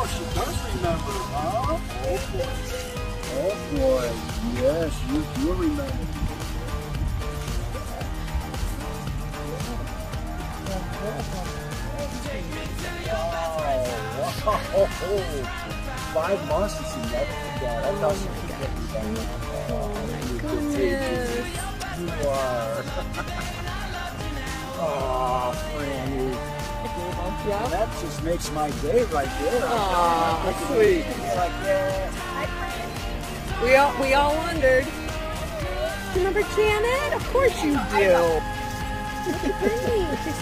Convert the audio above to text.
Oh, she does remember, huh? Oh boy. Yes, you do remember. Oh, 5 months and she never forgot. I thought she could get me back. Oh my goodness. You are. Oh, Franny. Yeah. That just makes my day right there. Aw, sweet. Like, yeah. We all wondered. Remember Janet? Of course you do. Look at Brittany. She's